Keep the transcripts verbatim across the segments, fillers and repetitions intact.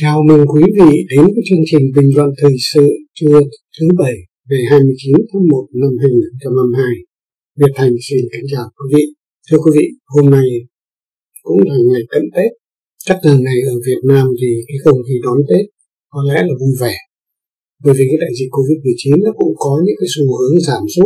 Chào mừng quý vị đến với chương trình bình luận thời sự trưa thứ bảy ngày hai mươi chín tháng một năm hai nghìn không trăm hai mươi hai. Việt Thành xin kính chào quý vị. Thưa quý vị, hôm nay cũng là ngày cận Tết. Chắc là ngày ở Việt Nam thì cái không khí đón Tết có lẽ là vui vẻ. Bởi vì cái đại dịch covid mười chín nó cũng có những cái xu hướng giảm sút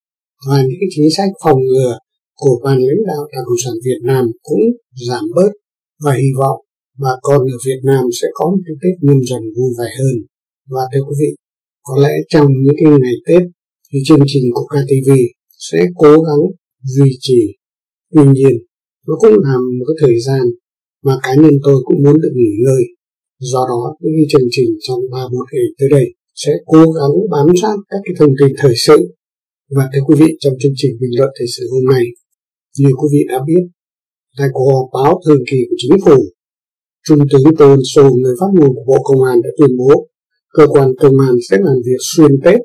và những cái chính sách phòng ngừa của ban lãnh đạo Đảng Cộng sản Việt Nam cũng giảm bớt, và hy vọng bà con ở Việt Nam sẽ có một cái Tết Nhâm Dần vui vẻ hơn. Và thưa quý vị, có lẽ trong những cái ngày Tết thì chương trình của ca tê vê sẽ cố gắng duy trì. Tuy nhiên, nó cũng là một cái thời gian mà cá nhân tôi cũng muốn được nghỉ ngơi. Do đó, những cái chương trình trong ba bốn ngày tới đây sẽ cố gắng bám sát các cái thông tin thời sự. Và thưa quý vị, trong chương trình bình luận thời sự hôm nay, như quý vị đã biết, tại cuộc họp báo thường kỳ của chính phủ, Trung tướng Tô Ân Sô, người phát ngôn của Bộ Công an đã tuyên bố cơ quan công an sẽ làm việc xuyên Tết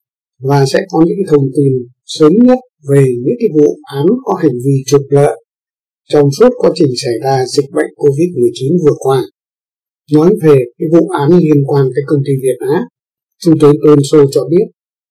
và sẽ có những cái thông tin sớm nhất về những cái vụ án có hành vi trục lợi trong suốt quá trình xảy ra dịch bệnh covid mười chín vừa qua. Nói về cái vụ án liên quan tới công ty Việt Á, Trung tướng Tô Ân Sô cho biết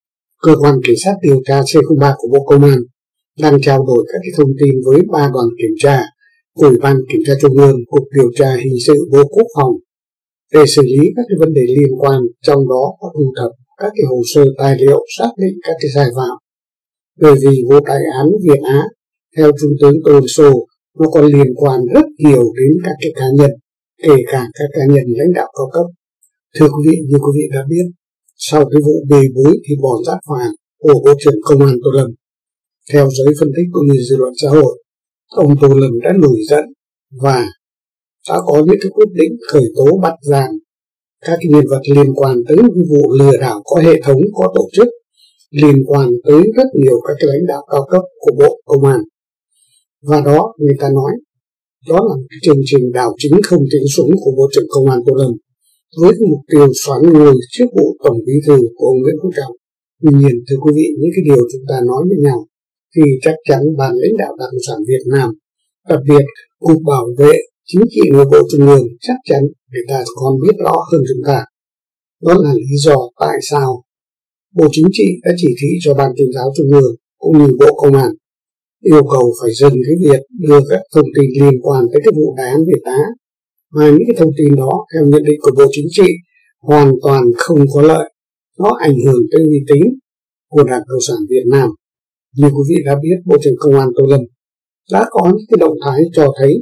cơ quan cảnh sát điều tra C không ba của Bộ Công an đang trao đổi các cái thông tin với ba đoàn kiểm tra, Ủy ban Kiểm tra Trung ương, Cục Điều tra Hình sự Bộ Quốc phòng để xử lý các cái vấn đề liên quan, trong đó có thu thập các cái hồ sơ tài liệu xác định các cái sai phạm. Bởi vì vụ đại án Việt Á, theo Trung tướng Tô Ân Sô, nó còn liên quan rất nhiều đến các cái cá nhân, kể cả các cá nhân lãnh đạo cao cấp. Thưa quý vị, như quý vị đã biết, sau cái vụ bê bối thì bỏ rác vàng của Bộ trưởng Công an Tô Lâm, theo giới phân tích cũng như dư luận xã hội, ông Tô Lâm đã nổi giận và đã có những cái quyết định khởi tố bắt giam các cái nhân vật liên quan tới cái vụ lừa đảo có hệ thống, có tổ chức, liên quan tới rất nhiều các cái lãnh đạo cao cấp của Bộ Công an. Và đó, người ta nói, đó là cái chương trình đảo chính không tiếng súng của Bộ trưởng Công an Tô Lâm, với cái mục tiêu xoán ngôi chức vụ Tổng Bí thư của ông Nguyễn Phú Trọng. Tuy nhiên, thưa quý vị, những cái điều chúng ta nói với nhau thì chắc chắn ban lãnh đạo Đảng Cộng sản Việt Nam, đặc biệt Cục Bảo vệ Chính trị Nội bộ Trung ương, chắc chắn người ta còn biết rõ hơn chúng ta. Đó là lý do tại sao Bộ Chính trị đã chỉ thị cho Ban Tuyên giáo Trung ương cũng như Bộ Công an yêu cầu phải dừng cái việc đưa các thông tin liên quan tới cái vụ đại án Việt Á, mà những cái thông tin đó theo nhận định của Bộ Chính trị hoàn toàn không có lợi, nó ảnh hưởng tới uy tín của Đảng Cộng sản Việt Nam. Như quý vị đã biết, Bộ trưởng Công an Tô Lâm đã có những cái động thái cho thấy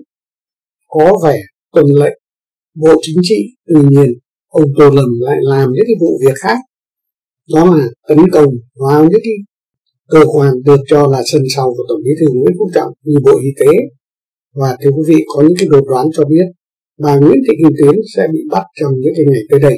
có vẻ tuân lệnh Bộ Chính trị. Tuy nhiên, ông Tô Lâm lại làm những cái vụ việc khác, đó là tấn công vào những cái cơ quan được cho là sân sau của Tổng Bí thư Nguyễn Phú Trọng như Bộ Y tế. Và thưa quý vị, có những cái đồn đoán cho biết bà Nguyễn Thị Kim Tuyến sẽ bị bắt trong những cái ngày tới đây.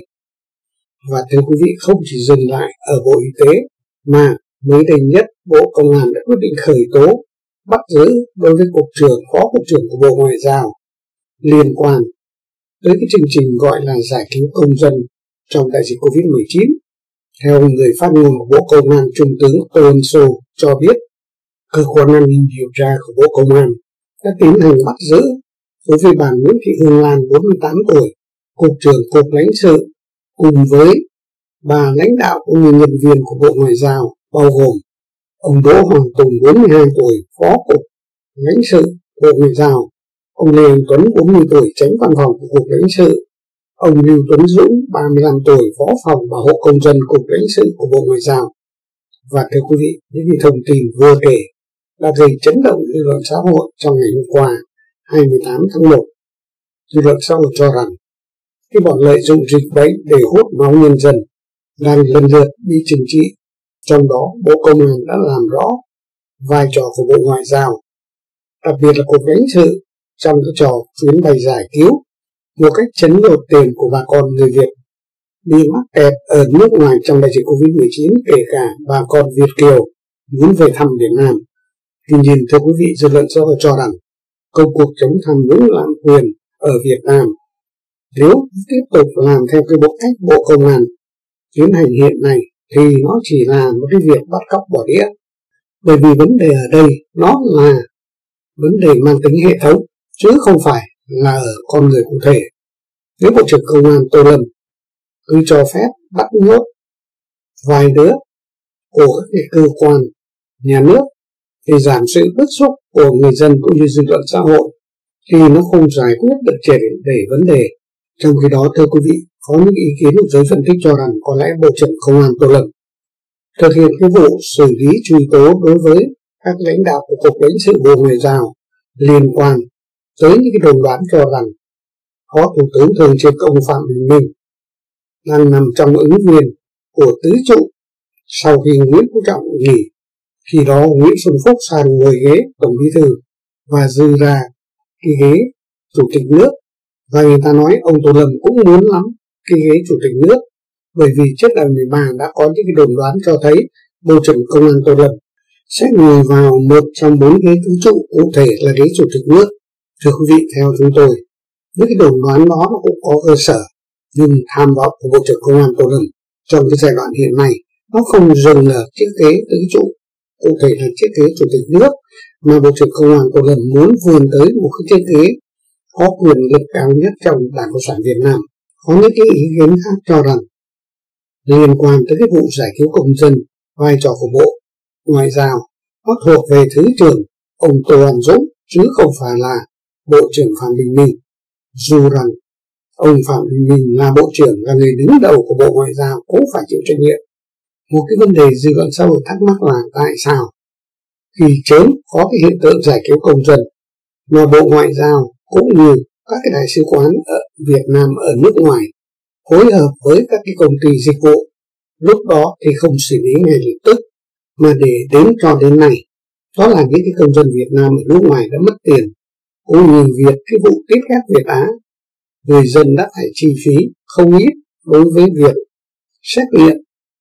Và thưa quý vị, không chỉ dừng lại ở Bộ Y tế mà mới đây nhất Bộ Công an đã quyết định khởi tố, bắt giữ đối với Cục trưởng, Phó Cục trưởng của Bộ Ngoại giao liên quan tới cái chương trình gọi là giải cứu công dân trong đại dịch covid mười chín. Theo người phát ngôn của Bộ Công an, Trung tướng Tô Ân Sô cho biết cơ quan an ninh điều tra của Bộ Công an đã tiến hành bắt giữ đối với bà Nguyễn Thị Hương Lan, bốn mươi tám tuổi, Cục trưởng Cục lãnh sự, cùng với bà lãnh đạo cũng như nhân viên của Bộ Ngoại giao, bao gồm ông Đỗ Hoàng Tùng, bốn mươi hai tuổi, Phó Cục lãnh sự Bộ Ngoại giao, ông Lê Anh Tuấn, bốn mươi tuổi, Chánh Văn phòng của Cục lãnh sự, ông Lưu Tuấn Dũng, ba mươi lăm tuổi, Phó phòng Bảo hộ công dân Cục lãnh sự của Bộ Ngoại giao. Và thưa quý vị, những cái thông tin vừa kể đã gây chấn động dư luận xã hội trong ngày hôm qua, hai mươi tám tháng một. Dư luận xã hội cho rằng cái bọn lợi dụng dịch bệnh để hút máu nhân dân đang lần lượt bị trừng trị. Trong đó, Bộ Công an đã làm rõ vai trò của Bộ Ngoại giao, đặc biệt là Cục lãnh sự trong cái trò chuyến bay giải cứu một cách chấn lột tiền của bà con người Việt bị mắc kẹt ở nước ngoài trong đại dịch covid mười chín, kể cả bà con Việt kiều muốn về thăm Việt Nam. Tuy nhiên, thưa quý vị, dư luận xã hội cho rằng công cuộc chống tham nhũng lạm quyền ở Việt Nam nếu tiếp tục làm theo cái bộ cách Bộ Công an tiến hành hiện nay thì nó chỉ là một cái việc bắt cóc bỏ đĩa. Bởi vì vấn đề ở đây nó là vấn đề mang tính hệ thống chứ không phải là ở con người cụ thể. Nếu Bộ trưởng Công an Tô Lâm cứ cho phép bắt nhốt vài đứa của các cái cơ quan nhà nước để giảm sự bức xúc của người dân cũng như dư luận xã hội thì nó không giải quyết được triệt để vấn đề. Trong khi đó, thưa quý vị, có những ý kiến của giới phân tích cho rằng có lẽ Bộ trưởng Công an Tô Lâm thực hiện cái vụ xử lý truy tố đối với các lãnh đạo của Cục lãnh sự Bộ Ngoại giao liên quan tới những cái đồn đoán cho rằng Phó Thủ tướng Thường trực ông Phạm Bình Minh đang nằm trong ứng viên của tứ trụ sau khi Nguyễn Phú Trọng nghỉ. Khi đó Nguyễn Xuân Phúc sang ngồi ghế Tổng Bí thư và dư ra cái ghế Chủ tịch nước, và người ta nói ông Tô Lâm cũng muốn lắm cái ghế Chủ tịch nước, bởi vì trước đại mười ba đã có những cái đồn đoán cho thấy Bộ trưởng Công an Tô Lâm sẽ ngồi vào một trong bốn ghế tứ trụ, cụ thể là ghế Chủ tịch nước. Thưa quý vị, theo chúng tôi, những cái đồn đoán đó nó cũng có cơ sở, nhưng tham vọng của Bộ trưởng Công an Tô Lâm trong cái giai đoạn hiện nay nó không dừng ở chiếc ghế tứ trụ, cụ thể là chiếc ghế Chủ tịch nước, mà Bộ trưởng Công an Tô Lâm muốn vươn tới một cái chiếc ghế có quyền lực cao nhất trong Đảng Cộng sản Việt Nam. Có những cái ý kiến khác cho rằng liên quan tới cái vụ giải cứu công dân, vai trò của Bộ Ngoại giao nó thuộc về Thứ trưởng ông Tô Anh Dũng chứ không phải là Bộ trưởng Phạm Bình Minh, dù rằng ông Phạm Bình Minh là Bộ trưởng, là người đứng đầu của Bộ Ngoại giao cũng phải chịu trách nhiệm. Một cái vấn đề dư luận xã hội thắc mắc là tại sao khi chớm có cái hiện tượng giải cứu công dân mà Bộ Ngoại giao cũng như các cái đại sứ quán ở Việt Nam ở nước ngoài phối hợp với các cái công ty dịch vụ lúc đó thì không xử lý ngay lập tức, mà để đến cho đến nay đó là những cái công dân Việt Nam ở nước ngoài đã mất tiền, cũng như việc cái vụ tiếp ghép Việt Á, người dân đã phải chi phí không ít đối với việc xét nghiệm.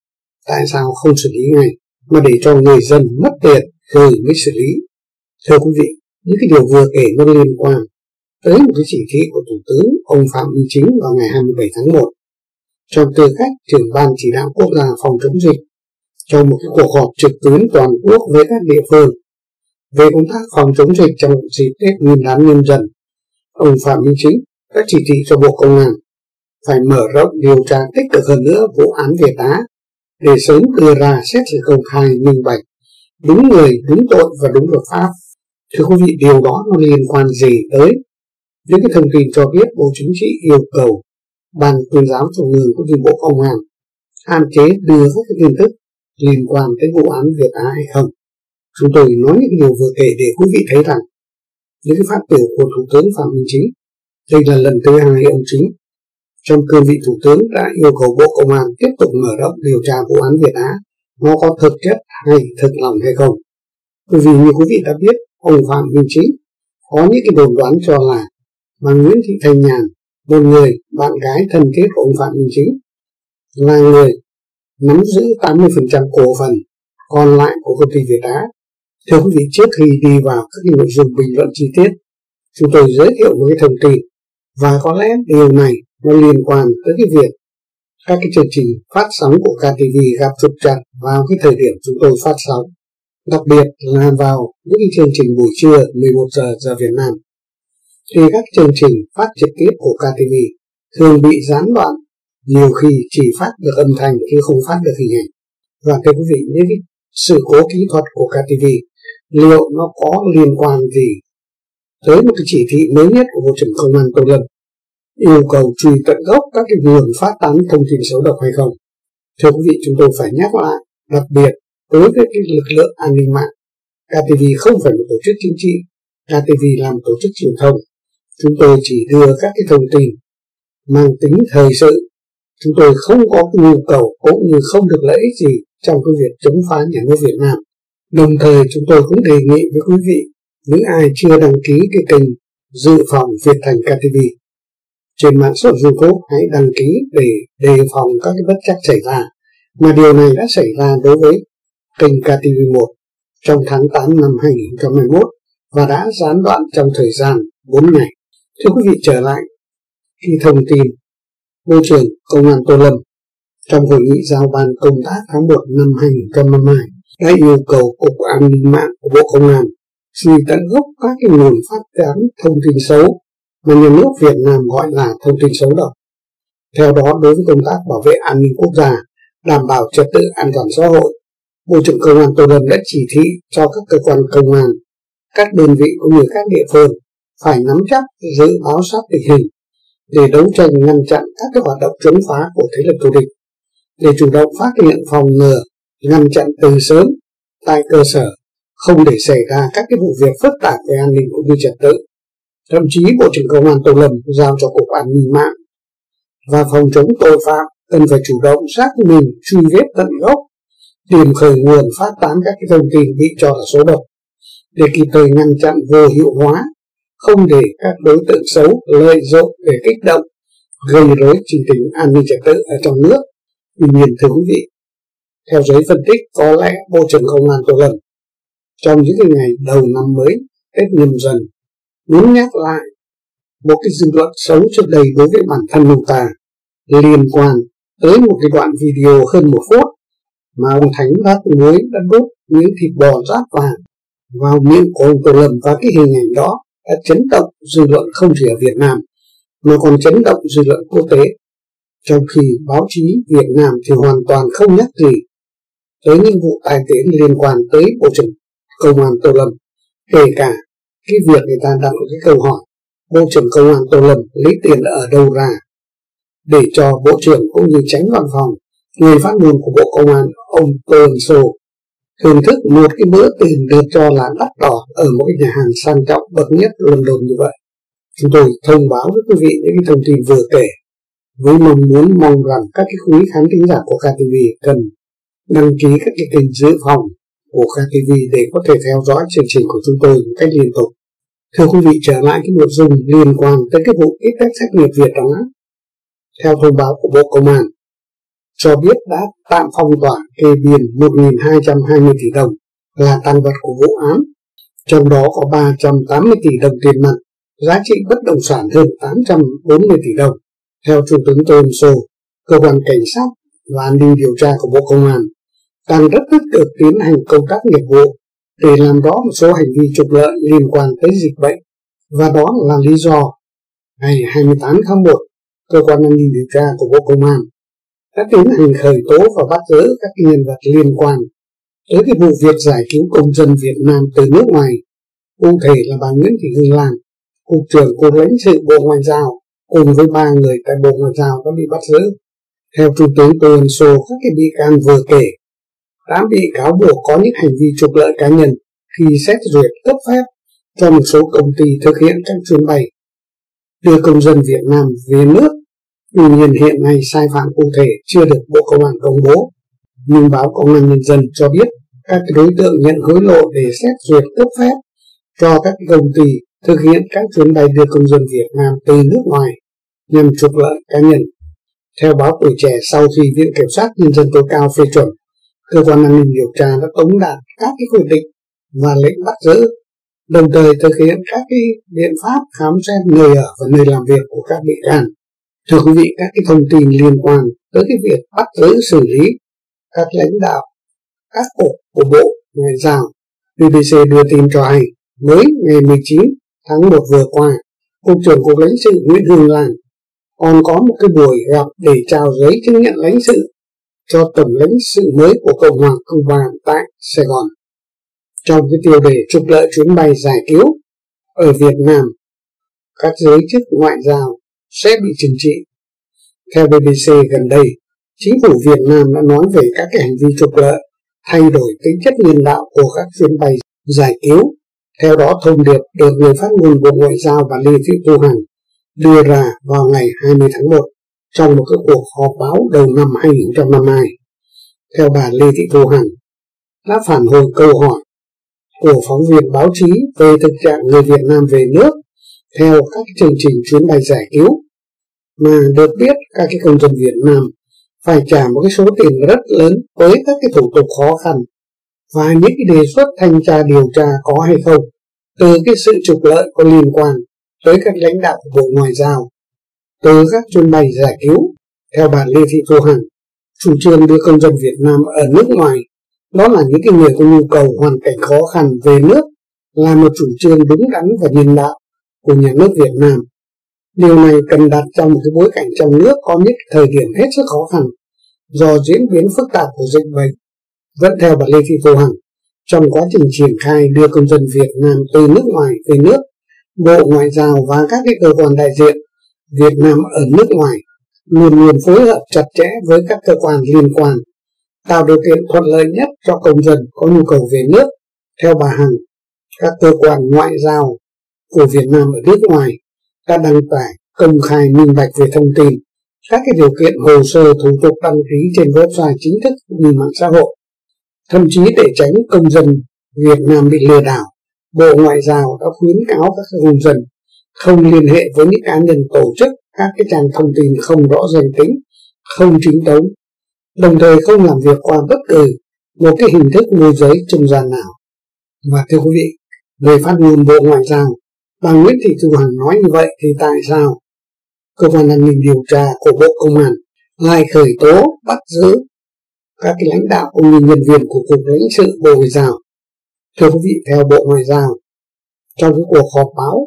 Tại sao không xử lý ngay mà để cho người dân mất tiền rồi mới xử lý? Thưa quý vị, những cái điều vừa kể nó liên quan tới một cái chỉ thị của Thủ tướng ông Phạm Minh Chính vào ngày hai mươi bảy tháng một trong tư cách trưởng ban chỉ đạo quốc gia phòng chống dịch trong một cái cuộc họp trực tuyến toàn quốc với các địa phương về công tác phòng chống dịch trong dịp Tết Nguyên đán Nhâm Dần. Ông Phạm Minh Chính đã chỉ thị cho Bộ Công an phải mở rộng điều tra tích cực hơn nữa vụ án Việt Á để sớm đưa ra xét xử công khai, minh bạch, đúng người, đúng tội và đúng luật pháp. Thưa quý vị, điều đó nó liên quan gì tới những cái thông tin cho biết Bộ Chính trị yêu cầu Ban Tuyên giáo Trung ương cũng như Bộ Công an hạn chế đưa các cái tin tức liên quan tới vụ án Việt Á hay không? Chúng tôi nói những điều vừa kể để quý vị thấy rằng những cái phát biểu của Thủ tướng Phạm Minh Chính đây là lần thứ hai ông Chính trong cương vị Thủ tướng đã yêu cầu Bộ Công an tiếp tục mở rộng điều tra vụ án Việt Á, nó có thực chất hay thực lòng hay không. Bởi vì như quý vị đã biết, ông Phạm Minh Chính có những cái đồn đoán cho là bà Nguyễn Thị Thanh Nhàn, một người bạn gái thân thiết của ông Phạm Minh Chính, là người nắm giữ tám mươi phần trăm cổ phần còn lại của công ty Việt Á. Thưa quý vị, trước khi đi vào các cái nội dung bình luận chi tiết, chúng tôi giới thiệu một cái thông tin, và có lẽ điều này nó liên quan tới cái việc các cái chương trình phát sóng của ca tê vê gặp trục trặc vào cái thời điểm chúng tôi phát sóng, đặc biệt là vào những cái chương trình buổi trưa mười một giờ giờ Việt Nam. Thì các chương trình phát trực tiếp của ca tê vê thường bị gián đoạn, nhiều khi chỉ phát được âm thanh chứ không phát được hình ảnh. Và thưa quý vị, những cái sự cố kỹ thuật của ca tê vê liệu nó có liên quan gì tới một cái chỉ thị mới nhất của Bộ trưởng Công an Tô Lâm yêu cầu truy tận gốc các cái nguồn phát tán thông tin xấu độc hay không? Thưa quý vị, chúng tôi phải nhắc lại, đặc biệt đối với cái lực lượng an ninh mạng, ca tê vê không phải một tổ chức chính trị, ca tê vê là một tổ chức truyền thông. Chúng tôi chỉ đưa các cái thông tin mang tính thời sự. Chúng tôi không có cái nhu cầu cũng như không được lợi ích gì trong cái việc chống phá nhà nước Việt Nam. Đồng thời chúng tôi cũng đề nghị với quý vị, những ai chưa đăng ký cái kênh Dự phòng Việt Thành ca tê vê trên mạng xã hội YouTube, hãy đăng ký để đề phòng các cái bất trắc xảy ra. Mà điều này đã xảy ra đối với kênh ca tê vê một trong tháng tám năm hai nghìn không trăm hai mươi mốt và đã gián đoạn trong thời gian bốn ngày. Thưa quý vị, trở lại khi thông tin Bộ trưởng Công an Tô Lâm trong hội nghị giao ban công tác tháng một năm hai nghìn không trăm hai mươi hai đã yêu cầu Cục An ninh mạng của Bộ Công an truy tận gốc các cái nguồn phát tán thông tin xấu mà nhà nước Việt Nam gọi là thông tin xấu độc. Theo đó, đối với công tác bảo vệ an ninh quốc gia, đảm bảo trật tự an toàn xã hội, Bộ trưởng Công an Tô Lâm đã chỉ thị cho các cơ quan công an, các đơn vị cũng như các địa phương phải nắm chắc dự báo sát tình hình để đấu tranh ngăn chặn các cái hoạt động chống phá của thế lực thù địch, để chủ động phát hiện, phòng ngừa, ngăn chặn từ sớm tại cơ sở, không để xảy ra các cái vụ việc phức tạp về an ninh cũng như trật tự. Thậm chí Bộ trưởng Công an Tô Lâm giao cho Cục An ninh mạng và phòng chống tội phạm cần phải chủ động xác minh, truy vết tận gốc, tìm khởi nguồn phát tán các cái thông tin bị cho là số độc để kịp thời ngăn chặn vô hiệu hóa, không để các đối tượng xấu lợi dụng để kích động, gây rối tình hình an ninh trật tự ở trong nước. Tuy nhiên, thưa quý vị, theo giới phân tích, có lẽ Bộ trưởng Công an Tô Lâm trong những ngày đầu năm mới Tết Nhâm Dần muốn nhắc lại một cái dư luận xấu trước đây đối với bản thân ông ta liên quan tới một cái đoạn video hơn một phút mà ông Thánh Bát Muối đã đút miếng thịt bò rát vàng vào miệng của ông Tô Lâm, và cái hình ảnh đó đã chấn động dư luận không chỉ ở Việt Nam mà còn chấn động dư luận quốc tế, trong khi báo chí Việt Nam thì hoàn toàn không nhắc gì tới những vụ tai tiếng liên quan tới Bộ trưởng Công an Tô Lâm. Kể cả cái việc người ta đặt một cái câu hỏi Bộ trưởng Công an Tô Lâm lấy tiền ở đâu ra để cho Bộ trưởng cũng như Chánh Văn phòng, người phát ngôn của Bộ Công an ông Tô Ân Sô thưởng thức một cái bữa tiền được cho là đắt đỏ ở một cái nhà hàng sang trọng bậc nhất London như vậy. Chúng tôi thông báo với quý vị những cái thông tin vừa kể với mong muốn mong rằng các cái quý khán thính giả của ca tê vê cần đăng ký các cái kênh dự phòng của ca tê vê để có thể theo dõi chương trình của chúng tôi một cách liên tục. Thưa quý vị, trở lại cái nội dung liên quan tới cái vụ kit test xét nghiệm Việt đó. Theo thông báo của Bộ Công an cho biết đã tạm phong tỏa kê biên một nghìn hai trăm hai mươi tỷ đồng là tang vật của vụ án, trong đó có ba trăm tám mươi tỷ đồng tiền mặt, giá trị bất động sản hơn tám trăm bốn mươi tỷ đồng. Theo Trung tướng Tô Ân Sô, cơ quan cảnh sát và an ninh điều tra của Bộ Công an đang rất tích cực tiến hành công tác nghiệp vụ để làm rõ một số hành vi trục lợi liên quan tới dịch bệnh, và đó là lý do ngày hai mươi tám tháng một, cơ quan an ninh điều tra của Bộ Công an đã tiến hành khởi tố và bắt giữ các nhân vật liên quan tới cái vụ việc giải cứu công dân Việt Nam từ nước ngoài. Cụ thể là bà Nguyễn Thị Hương Lan, Cục trưởng Cục lãnh sự Bộ Ngoại giao, cùng với ba người tại Bộ Ngoại giao đã bị bắt giữ. Theo Trung tướng Tô Ân Sô, các cái bị can vừa kể đã bị cáo buộc có những hành vi trục lợi cá nhân khi xét duyệt cấp phép cho một số công ty thực hiện các chuyến bay đưa công dân Việt Nam về nước. Tuy nhiên hiện nay sai phạm cụ thể chưa được Bộ Công an công bố, nhưng báo Công an Nhân dân cho biết các đối tượng nhận hối lộ để xét duyệt cấp phép cho các công ty thực hiện các chuyến bay đưa công dân Việt Nam từ nước ngoài nhằm trục lợi cá nhân. Theo báo Tuổi Trẻ, sau khi Viện Kiểm sát Nhân dân tối cao phê chuẩn, cơ quan an ninh điều tra đã tống đạt các cái quyết định và lệnh bắt giữ, đồng thời thực hiện các cái biện pháp khám xét nơi ở và nơi làm việc của các bị can. Thưa quý vị, các cái thông tin liên quan tới cái việc bắt giữ xử lý các lãnh đạo các cục của Bộ Ngoại giao, bê bê xê đưa tin cho hay mới ngày mười chín tháng một vừa qua, Cục trưởng Cục lãnh sự Nguyễn Hương Lan còn có một cái buổi gặp để trao giấy chứng nhận lãnh sự cho tổng lãnh sự mới của Cộng hòa Cuba tại Sài Gòn. Trong cái tiêu đề trục lợi chuyến bay giải cứu ở Việt Nam, các giới chức ngoại giao sẽ bị trừng trị. Theo bê bê xê, gần đây, chính phủ Việt Nam đã nói về các cái hành vi trục lợi, thay đổi tính chất nhân đạo của các chuyến bay giải cứu. Theo đó, thông điệp được người phát ngôn Bộ Ngoại giao bà Lê Thị Thu Hằng đưa ra vào ngày hai mươi tháng một trong một cái cuộc họp báo đầu năm hai nghìn không trăm hai mươi hai. Theo bà Lê Thị Thu Hằng đã phản hồi câu hỏi của phóng viên báo chí về thực trạng người Việt Nam về nước theo các chương trình chuyến bay giải cứu, mà được biết các cái công dân Việt Nam phải trả một cái số tiền rất lớn với các cái thủ tục khó khăn và những cái đề xuất thanh tra điều tra có hay không từ cái sự trục lợi có liên quan tới các lãnh đạo của Bộ Ngoại giao từ các chuyến bay giải cứu. Theo bà Lê Thị Thu Hằng, chủ trương đưa công dân Việt Nam ở nước ngoài, đó là những cái người có nhu cầu hoàn cảnh khó khăn về nước, là một chủ trương đúng đắn và nhân đạo của nhà nước Việt Nam. Điều này cần đặt trong một cái bối cảnh trong nước có những thời điểm hết sức khó khăn do diễn biến phức tạp của dịch bệnh. Vẫn theo bà Lê Thị Thu Hằng, trong quá trình triển khai đưa công dân Việt Nam từ nước ngoài về nước, Bộ Ngoại giao và các cái cơ quan đại diện Việt Nam ở nước ngoài luôn luôn phối hợp chặt chẽ với các cơ quan liên quan, tạo điều kiện thuận lợi nhất cho công dân có nhu cầu về nước. Theo bà Hằng, các cơ quan ngoại giao của Việt Nam ở nước ngoài đã đăng tải công khai minh bạch về thông tin, các cái điều kiện hồ sơ thủ tục đăng ký trên website chính thức như mạng xã hội. Thậm chí để tránh công dân Việt Nam bị lừa đảo, Bộ Ngoại giao đã khuyến cáo các công dân không liên hệ với những cá nhân tổ chức các cái trang thông tin không rõ danh tính, không chính thống, đồng thời không làm việc qua bất cứ một cái hình thức môi giới trung gian nào. Và thưa quý vị, người phát ngôn Bộ Ngoại giao bà Nguyễn Thị Thu Hằng nói như vậy thì tại sao cơ quan an ninh điều tra của Bộ Công an lại khởi tố bắt giữ các cái lãnh đạo cũng như nhân viên của Cục lãnh sự Bộ Ngoại giao? Thưa quý vị, theo Bộ Ngoại giao, trong cái cuộc họp báo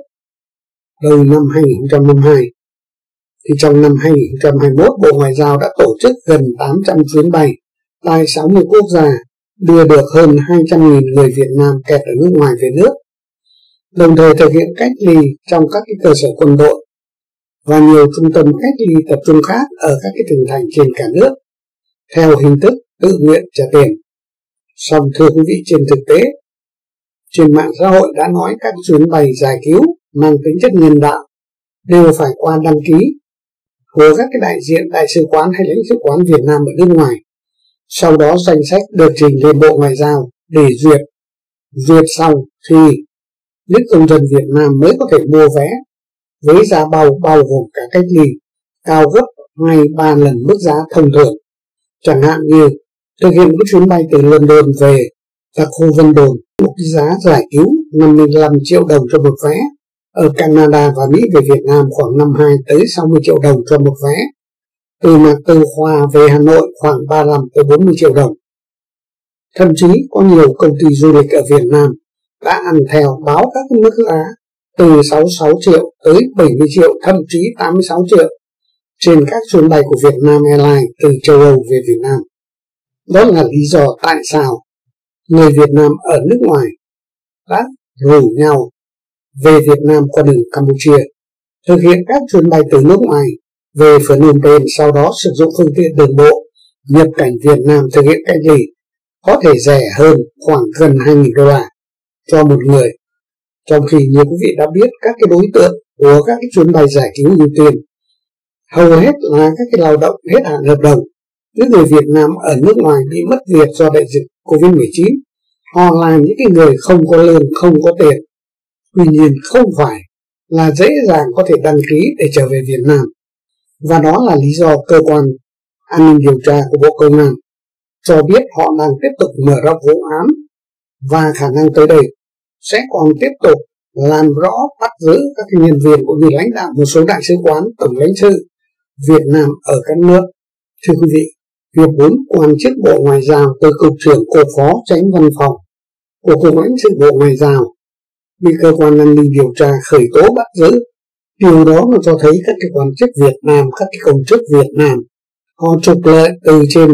đầu năm hai nghìn không trăm hai mươi hai, thì trong năm hai nghìn không trăm hai mươi mốt, Bộ Ngoại giao đã tổ chức gần tám trăm chuyến bay tại sáu mươi quốc gia, đưa được hơn hai trăm nghìn người Việt Nam kẹt ở nước ngoài về nước, đồng thời thực hiện cách ly trong các cái cơ sở quân đội và nhiều trung tâm cách ly tập trung khác ở các cái tỉnh thành trên cả nước theo hình thức tự nguyện trả tiền. Song thưa quý vị, trên thực tế, trên mạng xã hội đã nói các chuyến bay giải cứu mang tính chất nhân đạo đều phải qua đăng ký của các cái đại diện đại sứ quán hay lãnh sự quán Việt Nam ở nước ngoài. Sau đó danh sách được trình lên Bộ Ngoại giao để duyệt. Duyệt xong thì những công dân Việt Nam mới có thể mua vé với giá bao bao gồm cả cách ly, cao gấp hai ba lần mức giá thông thường. Chẳng hạn như thực hiện một chuyến bay từ London về đặc khu Vân Đồn, một cái giá giải cứu năm mươi lăm triệu đồng cho một vé. Ở Canada và Mỹ về Việt Nam khoảng năm mươi hai tới sáu mươi triệu đồng cho một vé. Từ Mạc Tư Khoa về Hà Nội khoảng ba mươi lăm tới bốn mươi triệu đồng. Thậm chí có nhiều công ty du lịch ở Việt Nam đã ăn theo báo các mức giá từ sáu mươi sáu triệu tới bảy mươi triệu, thậm chí tám mươi sáu triệu trên các chuyến bay của Việt Nam Airlines từ châu Âu về Việt Nam. Đó là lý do tại sao người Việt Nam ở nước ngoài đã rủ nhau về Việt Nam qua đường Campuchia, thực hiện các chuyến bay từ nước ngoài về Phnom Penh, sau đó sử dụng phương tiện đường bộ nhập cảnh Việt Nam thực hiện cách ly, có thể rẻ hơn khoảng gần hai nghìn đô la cho một người. Trong khi như quý vị đã biết, các cái đối tượng của các cái chuyến bay giải cứu ưu tiên hầu hết là các cái lao động hết hạn hợp đồng. Những người Việt Nam ở nước ngoài bị mất việc do đại dịch Covid mười chín, họ là những cái người không có lương, không có tiền, tuy nhiên không phải là dễ dàng có thể đăng ký để trở về Việt Nam. Và đó là lý do cơ quan an ninh điều tra của Bộ Công an cho biết họ đang tiếp tục mở rộng vụ án và khả năng tới đây sẽ còn tiếp tục làm rõ, bắt giữ các nhân viên cũng như lãnh đạo một số đại sứ quán, tổng lãnh sự Việt Nam ở các nước. Thưa quý vị, việc bốn quan chức Bộ Ngoại giao từ cục trưởng, cục phó chánh văn phòng của Cục lãnh sự Bộ Ngoại giao bị cơ quan an ninh điều tra khởi tố bắt giữ, điều đó mà cho thấy các cái quan chức Việt Nam, các cái công chức Việt Nam họ trục lợi từ trên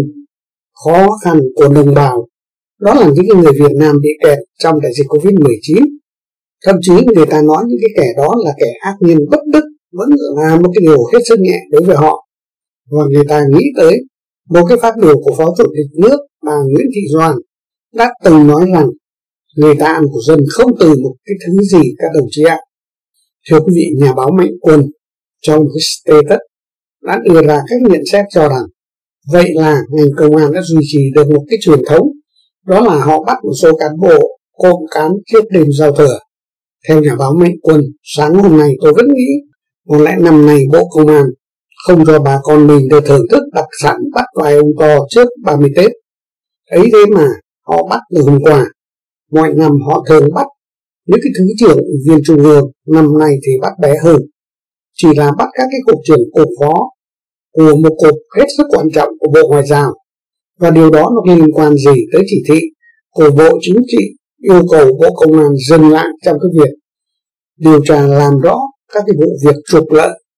khó khăn của đồng bào. Đó là những người Việt Nam bị kẹt trong đại dịch Covid mười chín. Thậm chí người ta nói những cái kẻ đó là kẻ ác nhân bất đức, vẫn là một cái điều hết sức nhẹ đối với họ. Và người ta nghĩ tới một cái phát biểu của Phó Chủ tịch nước bà Nguyễn Thị Doan đã từng nói rằng người ta ăn của dân không từ một cái thứ gì các đồng chí ạ. Thưa quý vị, nhà báo Mạnh Quân trong cái status đã đưa ra các nhận xét cho rằng vậy là ngành công an đã duy trì được một cái truyền thống, đó là họ bắt một số cán bộ cộng cán trước đêm giao thừa. Theo nhà báo Mạnh Quân, sáng hôm nay tôi vẫn nghĩ có lẽ năm nay Bộ Công an không cho bà con mình được thưởng thức đặc sản bắt vài ông to trước ba mươi Tết. Ấy thế mà họ bắt từ hôm qua. Mọi năm họ thường bắt những cái thứ trưởng ủy viên trung ương, năm nay thì bắt bé hơn, chỉ là bắt các cái cục trưởng, cục phó của một cục hết sức quan trọng của Bộ Ngoại giao. Và điều đó nó liên quan gì tới chỉ thị của Bộ Chính trị yêu cầu Bộ Công an dừng lại trong cái việc điều tra làm rõ các cái vụ việc trục lợi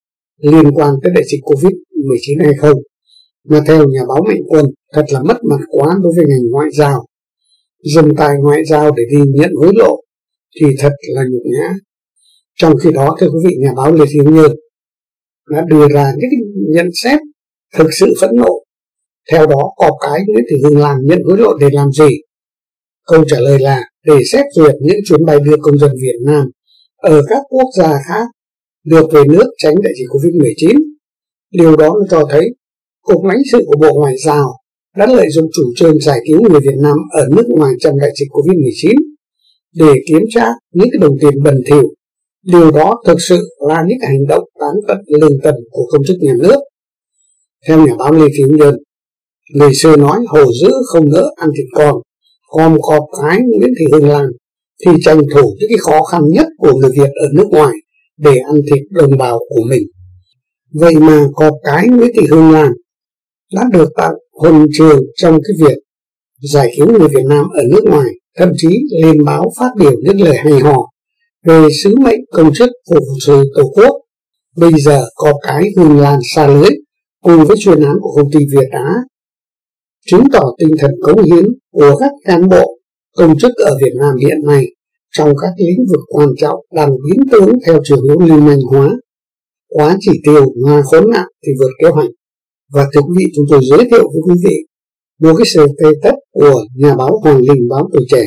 liên quan tới đại dịch Covid mười chín hay không. Mà theo nhà báo Mạnh Quân, thật là mất mặt quá đối với ngành ngoại giao. Dùng tài ngoại giao để đi nhận hối lộ thì thật là nhục nhã. Trong khi đó, thưa quý vị, nhà báo Lê Thiến Nhân đã đưa ra những nhận xét thực sự phẫn nộ. Theo đó, cọp cái Nguyễn Thị Hương Lan nhận hối lộ để làm gì? Câu trả lời là để xét duyệt những chuyến bay đưa công dân Việt Nam ở các quốc gia khác được về nước tránh đại dịch Covid mười chín. Điều đó cho thấy Cục lãnh sự của Bộ Ngoại giao đã lợi dụng chủ trương giải cứu người Việt Nam ở nước ngoài trong đại dịch Covid mười chín để kiếm trác những cái đồng tiền bẩn thỉu. Điều đó thực sự là những hành động tán tận lương tâm của công chức nhà nước. Theo nhà báo Lê Thiến Nhân, người xưa nói hổ dữ không nỡ ăn thịt con, còn cọp cái Nguyễn Thị Hương Lan thì tranh thủ những cái khó khăn nhất của người Việt ở nước ngoài để ăn thịt đồng bào của mình. Vậy mà cọp cái Nguyễn Thị Hương Lan đã được tặng huân chương trong cái việc giải cứu người Việt Nam ở nước ngoài, thậm chí lên báo phát biểu những lời hay ho về sứ mệnh công chức phục sự Tổ quốc. Bây giờ cọp cái Hương Lan xa lưới cùng với chuyên án của công ty Việt Á, chứng tỏ tinh thần cống hiến của các cán bộ công chức ở Việt Nam hiện nay trong các lĩnh vực quan trọng đang biến tướng theo chiều hướng lưu manh hóa. Quá chỉ tiêu mà khốn nạn thì vượt kế hoạch. Và thưa quý vị, chúng tôi giới thiệu với quý vị một cái status của nhà báo Hoàng Linh, báo Tuổi Trẻ.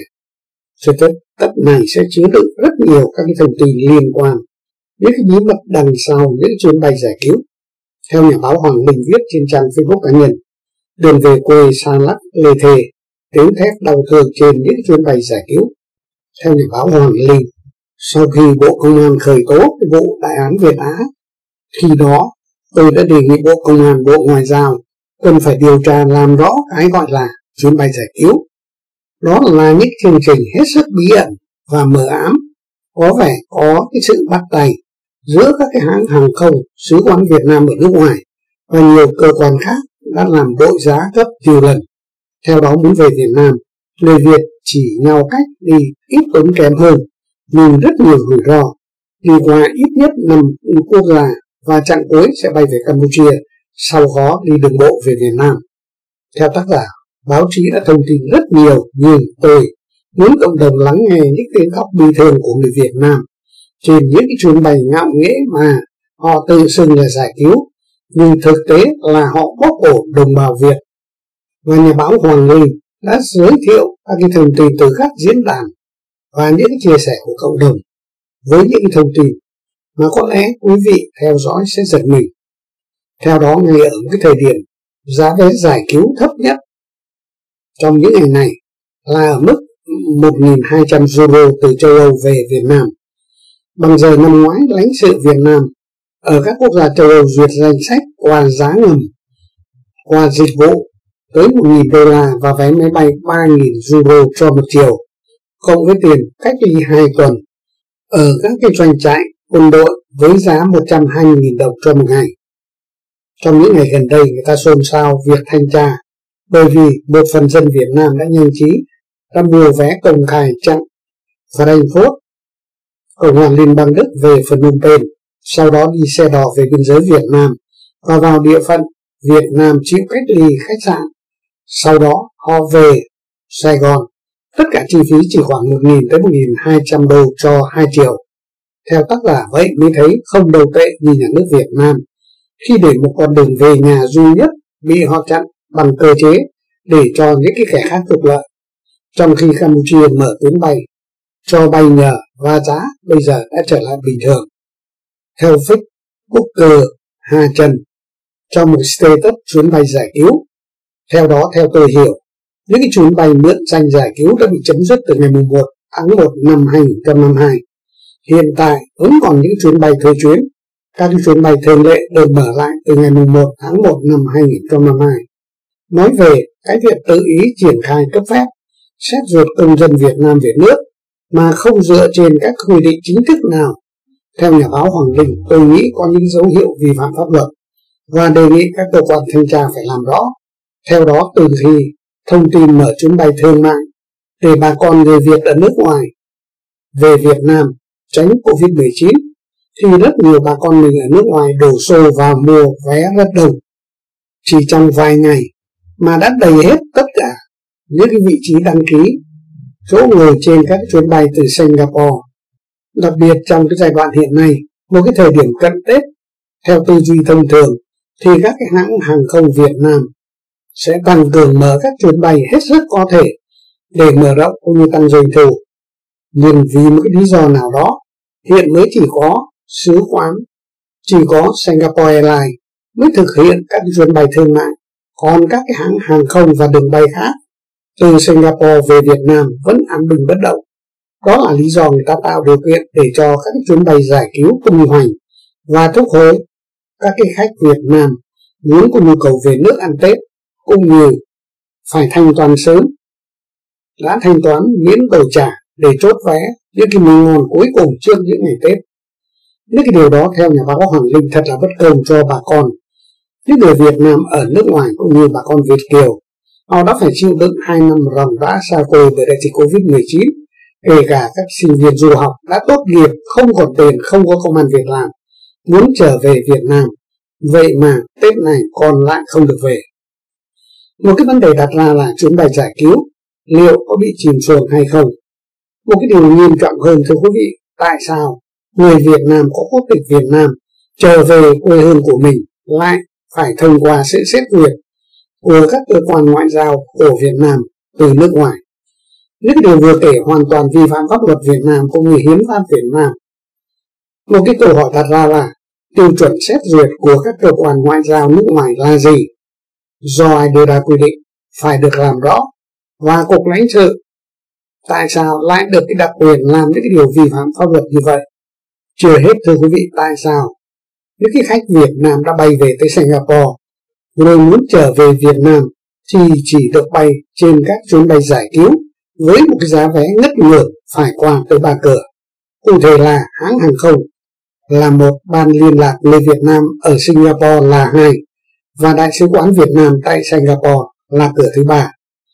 Status này sẽ chứa đựng rất nhiều các cái thông tin liên quan đến cái bí mật đằng sau những chuyến bay giải cứu. Theo nhà báo Hoàng Linh viết trên trang Facebook cá nhân, đường về quê xa lắc lê thề, tiếng thét đau thương trên những chuyến bay giải cứu. Theo nhà báo Hoàng Linh, sau khi Bộ Công an khởi tố cái vụ đại án Việt Á, khi đó tôi đã đề nghị Bộ Công an, Bộ Ngoại giao cần phải điều tra làm rõ cái gọi là chuyến bay giải cứu. Đó là những chương trình hết sức bí ẩn và mờ ám, có vẻ có cái sự bắt tay giữa các cái hãng hàng không, sứ quán Việt Nam ở nước ngoài và nhiều cơ quan khác đã làm đội giá gấp nhiều lần. Theo đó, muốn về Việt Nam, người Việt chỉ nhau cách đi ít tốn kém hơn, nhưng rất nhiều rủi ro, đi qua ít nhất năm quốc gia và chặng cuối sẽ bay về Campuchia, sau đó đi đường bộ về Việt Nam. Theo tác giả, báo chí đã thông tin rất nhiều, nhưng tôi muốn cộng đồng lắng nghe những tiếng khóc bi thương của người Việt Nam trên những cái chuyến bay ngạo nghễ mà họ tự xưng là giải cứu, nhưng thực tế là họ bóp cổ đồng bào Việt. Và nhà báo Hoàng Linh đã giới thiệu các cái thông tin từ các diễn đàn và những cái chia sẻ của cộng đồng với những cái thông tin mà có lẽ quý vị theo dõi sẽ giật mình. Theo đó, ngay ở cái thời điểm giá vé giải cứu thấp nhất trong những ngày này là ở mức một nghìn hai trăm euro từ châu Âu về Việt Nam. Bằng giờ năm ngoái, lãnh sự Việt Nam ở các quốc gia châu Âu duyệt danh sách qua giá ngầm, qua dịch vụ tới một nghìn đô la và vé máy bay ba nghìn euro cho một chiều, cộng với tiền cách ly hai tuần ở các cái doanh trại quân đội với giá một trăm hai mươi nghìn đồng cho một ngày. Trong những ngày gần đây, người ta xôn xao việc thanh tra bởi vì một phần dân Việt Nam đã nhanh trí đã mua vé công khai chặng Frankfurt, Cộng hòa Liên bang Đức về Phnom Penh, sau đó đi xe đò về biên giới Việt Nam và vào địa phận Việt Nam chịu cách ly khách sạn. Sau đó họ về Sài Gòn. Tất cả chi phí chỉ khoảng một nghìn tới một nghìn hai trăm đô cho hai chiều. Theo tác giả, vậy mới thấy không đầu tệ như nhà nước Việt Nam khi để một con đường về nhà duy nhất bị họ chặn bằng cơ chế để cho những cái kẻ khác trục lợi, trong khi Campuchia mở tuyến bay cho bay nhờ và giá bây giờ đã trở lại bình thường. Theo Facebooker Hà Trần trong một status chuyến bay giải cứu, theo đó theo tôi hiểu, những cái chuyến bay mượn danh giải cứu đã bị chấm dứt từ ngày một tháng một năm hai nghìn không trăm hai mươi hai. Hiện tại vẫn còn những chuyến bay thuê chuyến. Các chuyến bay thường lệ được mở lại từ ngày một tháng một năm hai nghìn không trăm hai mươi hai. Nói về cái việc tự ý triển khai cấp phép xét duyệt công dân Việt Nam về nước mà không dựa trên các quy định chính thức nào, theo nhà báo Hoàng Linh, tôi nghĩ có những dấu hiệu vi phạm pháp luật và đề nghị các cơ quan thanh tra phải làm rõ. Theo đó, từ khi thông tin mở chuyến bay thương mại để bà con người Việt ở nước ngoài về Việt Nam tránh Covid mười chín, thì rất nhiều bà con mình ở nước ngoài đổ xô vào mua vé rất đông. Chỉ trong vài ngày mà đã đầy hết tất cả những cái vị trí đăng ký chỗ ngồi trên các chuyến bay từ Singapore. Đặc biệt trong cái giai đoạn hiện nay, một cái thời điểm cận Tết, theo tư duy thông thường thì các cái hãng hàng không Việt Nam sẽ tăng cường mở các chuyến bay hết sức có thể để mở rộng cũng như tăng doanh thu. Nhưng vì một cái lý do nào đó, hiện mới chỉ có sứ quán, chỉ có Singapore Airlines mới thực hiện các chuyến bay thương mại, còn các cái hãng hàng không và đường bay khác từ Singapore về Việt Nam vẫn án bình bất động. Đó là lý do người ta tạo điều kiện để cho các chuyến bay giải cứu tung hoành và thúc hối các cái khách Việt Nam muốn có nhu cầu về nước ăn Tết cũng như phải thanh toán sớm, đã thanh toán miễn đổi trả để chốt vé những cái mì ngon cuối cùng trước những ngày Tết. Những cái điều đó theo nhà báo Hoàng Linh thật là bất công cho bà con, những người Việt Nam ở nước ngoài cũng như bà con Việt kiều. Họ đã phải chịu đựng hai năm ròng rã xa quê bởi đại dịch Covid mười chín, kể cả các sinh viên du học đã tốt nghiệp không còn tiền, không có công ăn việc làm, muốn trở về Việt Nam. Vậy mà Tết này còn lại không được về. Một cái vấn đề đặt ra là chuyến bay giải cứu liệu có bị chìm xuồng hay không? Một cái điều nghiêm trọng hơn thưa quý vị, tại sao người Việt Nam có quốc tịch Việt Nam trở về quê hương của mình lại phải thông qua sự xét duyệt của các cơ quan ngoại giao của Việt Nam từ nước ngoài? Những điều vừa kể hoàn toàn vi phạm pháp luật Việt Nam cũng như hiến pháp Việt Nam. Một cái câu hỏi đặt ra là tiêu chuẩn xét duyệt của các cơ quan ngoại giao nước ngoài là gì? Do ai đưa ra quy định phải được làm rõ. Và Cục lãnh sự tại sao lại được cái đặc quyền làm những cái điều vi phạm pháp luật như vậy? Chưa hết thưa quý vị, tại sao những cái khách Việt Nam đã bay về tới Singapore rồi muốn trở về Việt Nam thì chỉ được bay trên các chuyến bay giải cứu với một cái giá vé ngất ngưỡng phải qua tới ba cửa. Cụ thể là hãng hàng không là một, ban liên lạc người Việt Nam ở Singapore là hai, và Đại sứ quán Việt Nam tại Singapore là cửa thứ ba.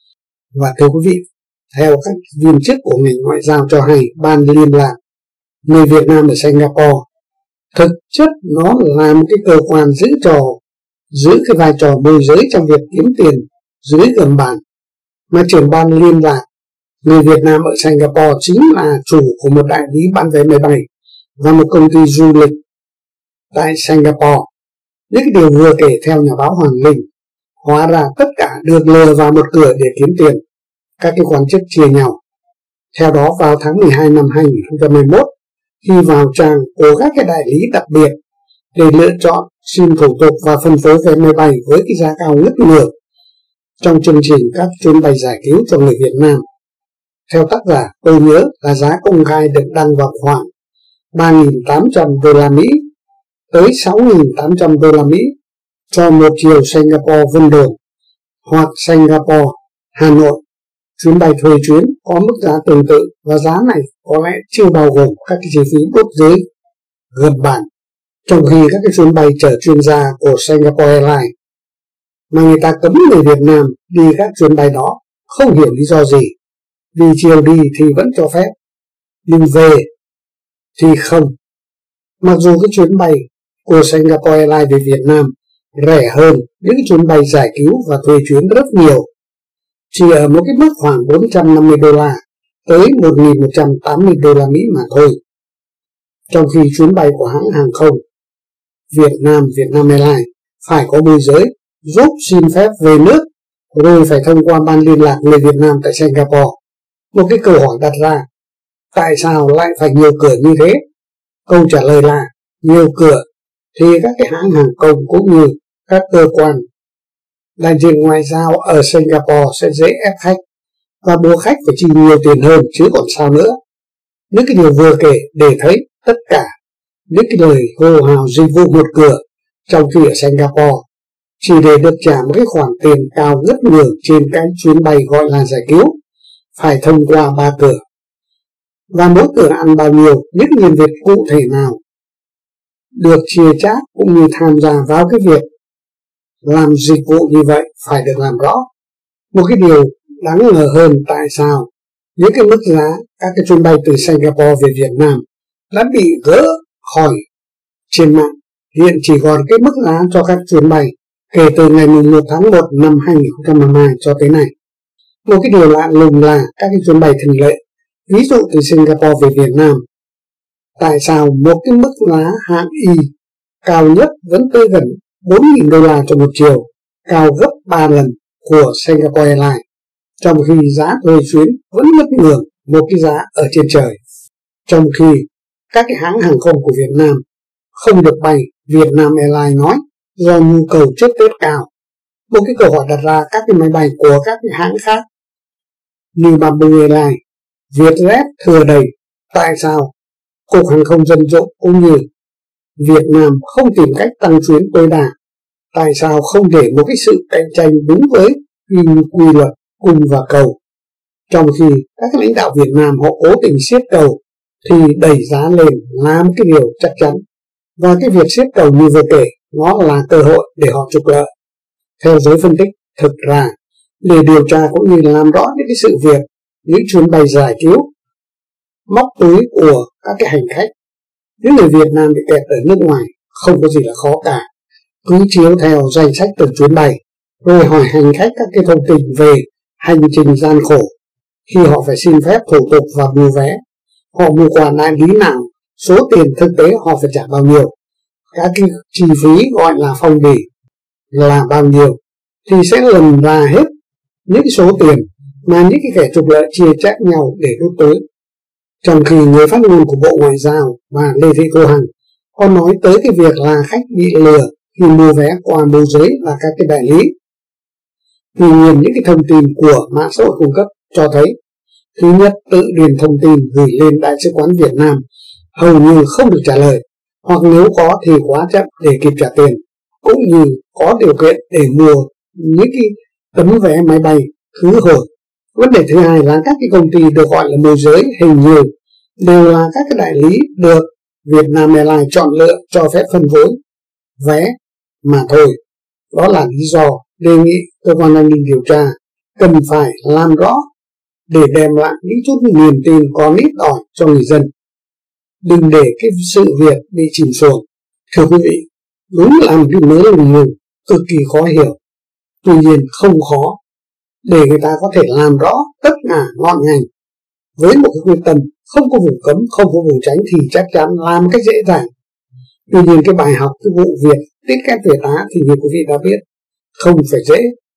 Và thưa quý vị, theo các viên chức của ngành ngoại giao cho hay, ban liên lạc người Việt Nam ở Singapore thực chất nó là một cái cơ quan giữ trò giữ cái vai trò môi giới trong việc kiếm tiền dưới gầm bàn, mà trưởng ban liên lạc người Việt Nam ở Singapore chính là chủ của một đại lý bán vé máy bay và một công ty du lịch tại Singapore. Những cái điều vừa kể theo nhà báo Hoàng Linh, hóa ra tất cả được lừa vào một cửa để kiếm tiền. Các cái quan chức chia nhau. Theo đó, vào tháng mười hai năm hai nghìn không trăm hai mươi mốt, khi vào trang của các cái đại lý đặc biệt để lựa chọn, xin thủ tục và phân phối vé máy bay với cái giá cao ngất ngưỡng trong chương trình các chuyến bay giải cứu cho người Việt Nam. Theo tác giả, tôi nhớ là giá công khai được đăng vào khoảng ba nghìn tám trăm đô la Mỹ tới sáu nghìn tám trăm đô la Mỹ cho một chiều Singapore Vân Đồn hoặc Singapore Hà Nội. Chuyến bay thuê chuyến có mức giá tương tự, và giá này có lẽ chưa bao gồm các cái chi phí đốt dưới gầm bàn. Trong khi các cái chuyến bay chở chuyên gia của Singapore Airlines mà người ta cấm người Việt Nam đi các chuyến bay đó, không hiểu lý do gì. Vì chiều đi thì vẫn cho phép, nhưng về thì không. Mặc dù cái chuyến bay của Singapore Airlines về Việt Nam rẻ hơn những chuyến bay giải cứu và thuê chuyến rất nhiều, chỉ ở một cái mức khoảng bốn trăm năm mươi đô la tới một nghìn một trăm tám mươi đô la Mỹ mà thôi. Trong khi chuyến bay của hãng hàng không Việt Nam Vietnam Airlines phải có môi giới giúp xin phép về nước, rồi phải thông qua ban liên lạc người Việt Nam tại Singapore. Một cái câu hỏi đặt ra, tại sao lại phải nhiều cửa như thế? Câu trả lời là nhiều cửa thì các cái hãng hàng không cũng như các cơ quan đại diện ngoại giao ở Singapore sẽ dễ ép khách và buộc khách phải chi nhiều tiền hơn chứ còn sao nữa. Những cái điều vừa kể để thấy tất cả những cái lời hô hào dịch vụ một cửa, trong khi ở Singapore chỉ để được trả một cái khoản tiền cao ngất ngưỡng trên cái chuyến bay gọi là giải cứu phải thông qua ba cửa. Và mỗi cửa ăn bao nhiêu, những nhân viên cụ thể nào được chia chác cũng như tham gia vào cái việc làm dịch vụ như vậy phải được làm rõ. Một cái điều đáng ngờ hơn, tại sao những cái mức giá các cái chuyến bay từ Singapore về Việt Nam đã bị gỡ khỏi trên mạng hiện chỉ còn cái mức giá cho các chuyến bay kể từ ngày mùng một tháng một năm hai nghìn không trăm hai mươi hai cho tới nay. Một cái điều lạ lùng là các cái chuyến bay thường lệ, ví dụ từ Singapore về Việt Nam, tại sao một cái mức giá hạng Y cao nhất vẫn tới gần bốn nghìn đô la cho một chiều, cao gấp ba lần của Singapore Airlines, trong khi giá thuê chuyến vẫn ngất ngường một cái giá ở trên trời. Trong khi các cái hãng hàng không của Việt Nam không được bay, Vietnam Airlines nói do nhu cầu trước Tết cao. Một cái câu hỏi đặt ra các cái máy bay của các cái hãng khác như Bamboo Airlines, Vietjet thừa đầy, tại sao Cục Hàng không Dân dụng cũng như Việt Nam không tìm cách tăng chuyến tối đa? Tại sao không để một cái sự cạnh tranh đúng với quy luật cung và cầu? Trong khi các lãnh đạo Việt Nam họ cố tình siết cầu thì đẩy giá lên là một cái điều chắc chắn. Và cái việc siết cầu như vừa kể, nó là cơ hội để họ trục lợi. Theo giới phân tích, thực ra để điều tra cũng như làm rõ những cái sự việc, những chuyến bay giải cứu, móc túi của các cái hành khách, những người Việt Nam bị kẹt ở nước ngoài không có gì là khó cả. Cứ chiếu theo danh sách từng chuyến bay, rồi hỏi hành khách các cái thông tin về hành trình gian khổ khi họ phải xin phép thủ tục và mua vé, họ mua quà đại lý nào, số tiền thực tế họ phải trả bao nhiêu, các cái chi phí gọi là phong bì là bao nhiêu, thì sẽ lần ra hết những số tiền mà những cái kẻ trục lợi chia chác nhau để rút túi. Trong khi người phát ngôn của Bộ Ngoại giao và Lê Thị Thu Hằng còn nói tới cái việc là khách bị lừa khi mua vé qua môi giới và các cái đại lý. Tuy nhiên những cái thông tin của mạng xã hội cung cấp cho thấy, thứ nhất, tự điền thông tin gửi lên Đại sứ quán Việt Nam hầu như không được trả lời, hoặc nếu có thì quá chậm để kịp trả tiền, cũng như có điều kiện để mua những cái tấm vé máy bay khứ hồi. Vấn đề thứ hai là các cái công ty được gọi là môi giới hình như đều là các cái đại lý được Vietnam Airlines chọn lựa cho phép phân phối vé mà thôi. Đó là lý do đề nghị cơ quan an ninh điều tra cần phải làm rõ để đem lại những chút niềm tin còn ít ỏi cho người dân. Đừng để cái sự việc bị chìm xuồng. Thưa quý vị, đúng là một cái mớ lùng lùng cực kỳ khó hiểu. Tuy nhiên không khó để người ta có thể làm rõ tất cả ngọn ngành với một cái quyết tâm không có vùng cấm, không có vùng tránh thì chắc chắn làm cách dễ dàng. Tuy nhiên cái bài học, cái vụ việc tiết kép Việt Á thì như quý vị đã biết không phải dễ.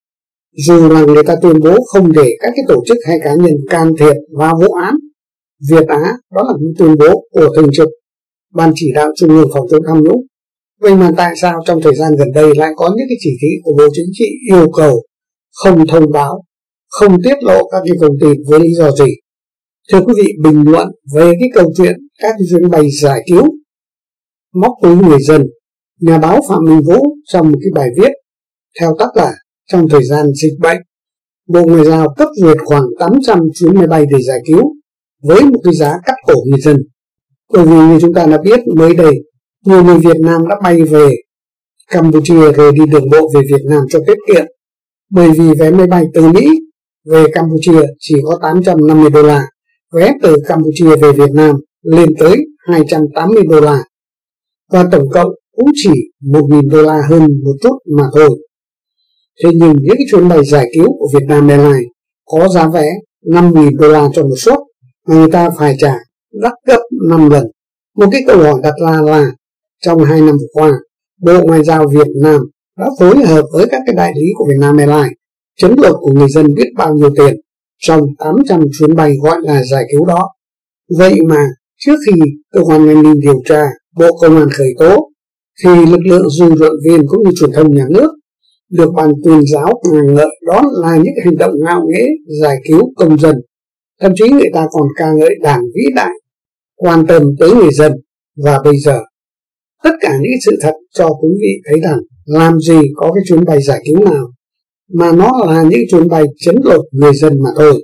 Dù là người ta tuyên bố không để các cái tổ chức hay cá nhân can thiệp vào vụ án Việt Á, đó là những tuyên bố của Thường trực Ban Chỉ đạo Trung ương phòng chống tham nhũng. Vậy mà tại sao trong thời gian gần đây lại có những cái chỉ thị của Bộ Chính trị yêu cầu không thông báo, không tiết lộ các cái thông tin với lý do gì? Thưa quý vị, bình luận về cái câu chuyện các cái chuyến bay giải cứu móc túi người dân, nhà báo Phạm Minh Vũ trong một cái bài viết theo tác giả trong thời gian dịch bệnh, Bộ Ngoại giao cấp duyệt khoảng tám trăm chuyến máy bay để giải cứu với một cái giá cắt cổ người dân. Bởi vì như chúng ta đã biết mới đây, nhiều người Việt Nam đã bay về Campuchia rồi đi đường bộ về Việt Nam cho tiết kiệm. Bởi vì vé máy bay từ Mỹ về Campuchia chỉ có tám trăm năm mươi đô la, vé từ Campuchia về Việt Nam lên tới hai trăm tám mươi đô la, và tổng cộng cũng chỉ một nghìn đô la hơn một chút mà thôi. Thế nhưng những cái chuyến bay giải cứu của Vietnam Airlines có giá vé năm nghìn đô la cho một suất mà người ta phải trả đắt gấp năm lần. Một cái câu hỏi đặt ra là trong hai năm vừa qua, Bộ Ngoại giao Việt Nam đã phối hợp với các cái đại lý của Vietnam Airlines chấn lột của người dân biết bao nhiêu tiền trong tám trăm chuyến bay gọi là giải cứu đó. Vậy mà trước khi cơ quan an ninh điều tra, Bộ Công an khởi tố, thì lực lượng dư luận viên cũng như truyền thông nhà nước được ban tuyên giáo ngợi ngợi đó là những hành động ngạo nghễ giải cứu công dân. Thậm chí người ta còn ca ngợi Đảng vĩ đại, quan tâm tới người dân. Và bây giờ tất cả những sự thật cho quý vị thấy rằng làm gì có cái chuyến bay giải cứu nào mà nó là những chuyến bay chấn lột người dân mà thôi.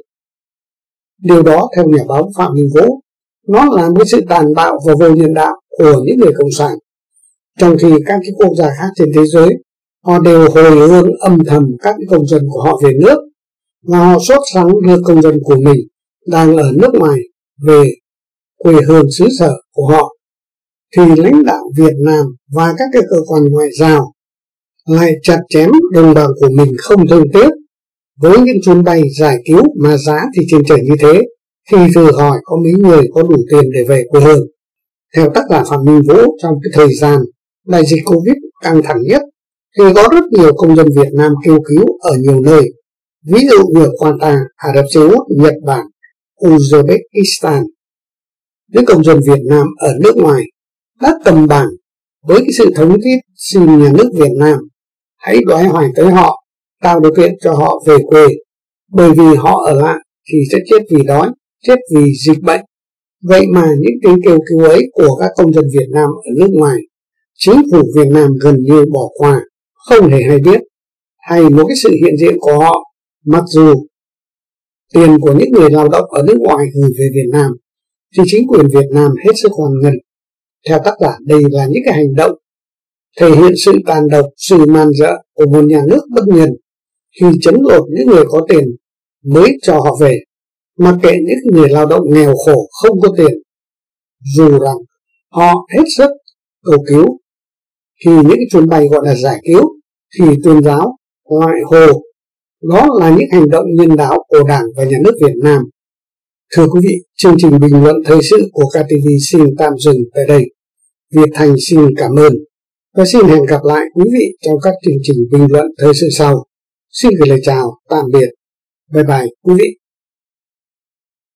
Điều đó theo nhà báo Phạm Minh Vũ, nó là một sự tàn bạo và vô nhân đạo của những người cộng sản. Trong khi các cái quốc gia khác trên thế giới, họ đều hồi hương âm thầm các cái công dân của họ về nước, và họ sốt sắng đưa công dân của mình đang ở nước ngoài về quê hương xứ sở của họ. thì lãnh đạo Việt Nam và các cái cơ quan ngoại giao lại chặt chém đồng bào của mình không thương tiếc với những chuyến bay giải cứu mà giá thì trên trời như thế, thì thử hỏi có mấy người có đủ tiền để về quê hương. Theo tác giả Phạm Minh Vũ, trong cái thời gian đại dịch Covid căng thẳng nhất thì có rất nhiều công dân Việt Nam kêu cứu ở nhiều nơi, ví dụ như Qatar, Ả Rập Xê Út, Nhật Bản, Uzbekistan. Những công dân Việt Nam ở nước ngoài đã cầm bảng với cái sự thống thiết xin nhà nước Việt Nam hãy đoái hoài tới họ, tạo điều kiện cho họ về quê, bởi vì họ ở lại thì sẽ chết vì đói, chết vì dịch bệnh. Vậy mà những tiếng kêu cứu ấy của các công dân Việt Nam ở nước ngoài, chính phủ Việt Nam gần như bỏ qua, không hề hay biết, hay một cái sự hiện diện của họ, mặc dù tiền của những người lao động ở nước ngoài gửi về Việt Nam thì chính quyền Việt Nam hết sức hoan nghênh. Theo tác giả, đây là những cái hành động thể hiện sự tàn độc, sự man dợ của một nhà nước bất nhân khi chấn lột những người có tiền mới cho họ về, mặc kệ những người lao động nghèo khổ không có tiền, dù rằng họ hết sức cầu cứu. Khi những chuyến bay gọi là giải cứu thì tuyên giáo lại hồ đó là những hành động nhân đạo của Đảng và Nhà nước Việt Nam. Thưa quý vị, chương trình bình luận thời sự của ca tê vê xin tạm dừng tại đây. Việt Thành xin cảm ơn và xin hẹn gặp lại quý vị trong các chương trình bình luận thời sự sau. Xin gửi lời chào, tạm biệt, bye bye quý vị.